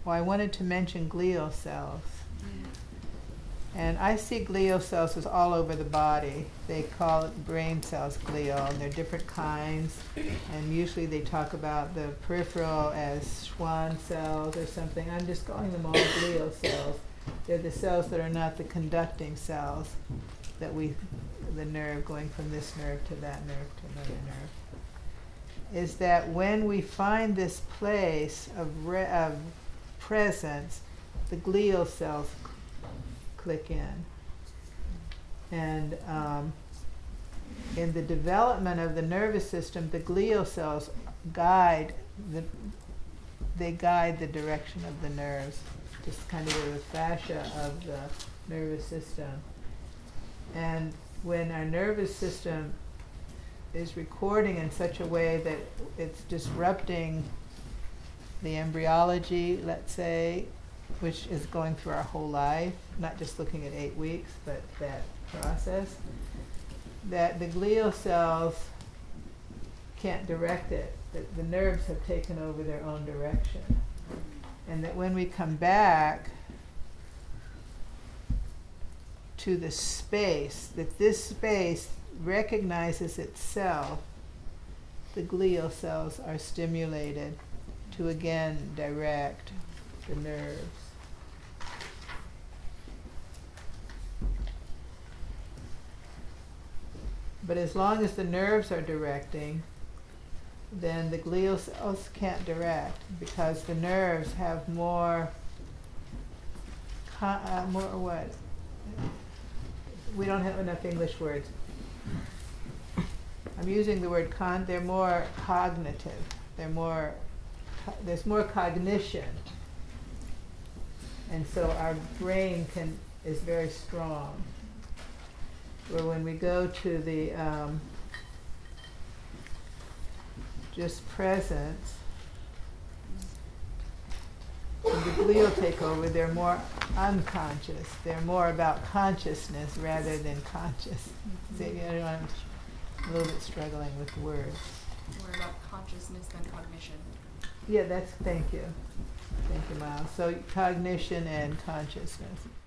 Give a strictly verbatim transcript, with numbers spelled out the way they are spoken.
well, I wanted to mention glial cells. And I see glial cells as all over the body. They call it brain cells glial, and they're different kinds. And usually they talk about the peripheral as Schwann cells or something. I'm just calling them all glial cells. They're the cells that are not the conducting cells that we, the nerve going from this nerve to that nerve to another nerve. Is that when we find this place of, re of presence, the glial cells click in. And um, in the development of the nervous system, the glial cells guide the, they guide the direction of the nerves, just kind of the fascia of the nervous system. And when our nervous system is recording in such a way that it's disrupting the embryology, let's say, which is going through our whole life, not just looking at eight weeks, but that process, that the glial cells can't direct it, that the nerves have taken over their own direction. And that when we come back to the space, that this space recognizes itself, the glial cells are stimulated to again direct the nerves. But as long as the nerves are directing, then the glial cells can't direct, because the nerves have more, con uh, more what? We don't have enough English words. I'm using the word con, they're more cognitive. They're more, co there's more cognition. And so our brain can, is very strong. Where when we go to the um, just presence, when the glial take over, they're more unconscious. They're more about consciousness rather than conscious. So, you know, I'm a little bit struggling with words. More about consciousness than cognition. Yeah, that's, thank you. Thank you, Miles. So cognition and consciousness.